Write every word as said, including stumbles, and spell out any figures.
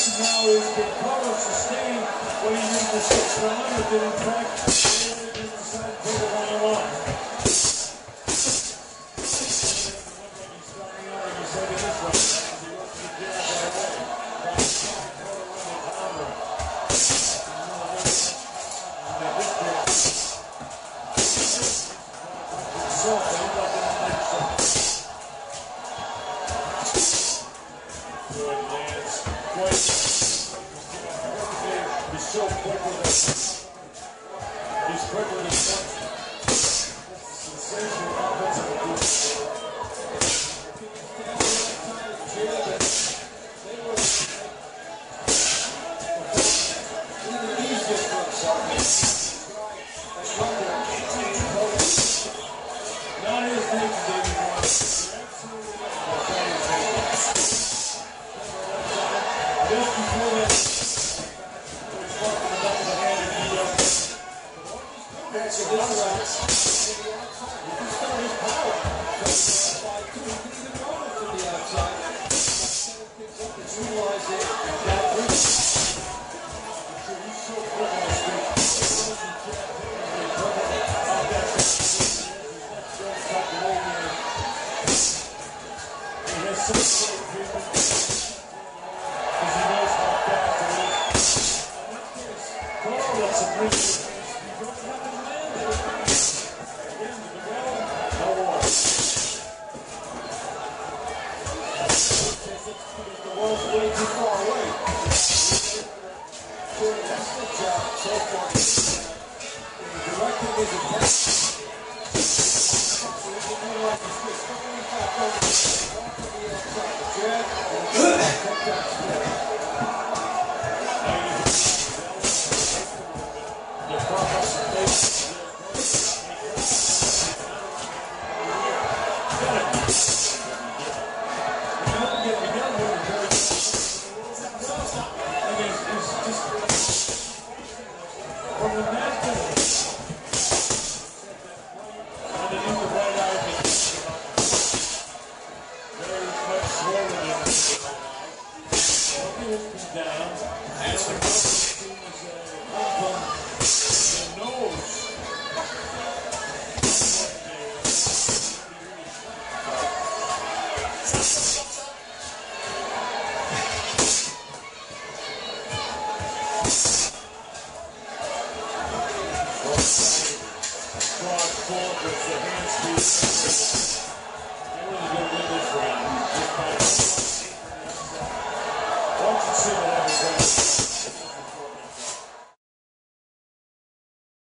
now is the power sustain when he used the six round, but then in fact, they didn't decide to put it on the line. He's starting out like he said in this one. He wants to get out of the way. He's so quick with it. He's quick with his sensational offensive ability. Not his name, David Morris. Just before that, that's a good shot. You can start his power. By two, he can even run it from the outside. Set things up and utilize it. That reach. He's so quick on his feet. He has such great treatment. Because he knows how fast it is. Oh, that's a great shot. Way too far away. Doing an excellent job so far. Directing his attack. So he can utilize the switch. twenty-five goes off to the outside. The jab and take that split. The prop up the face. From the net, underneath the right eye, very much slower than it. Down. That's the team is from the nose. Broad forward with the hand speed. They really go win this round. Watch and see what happens.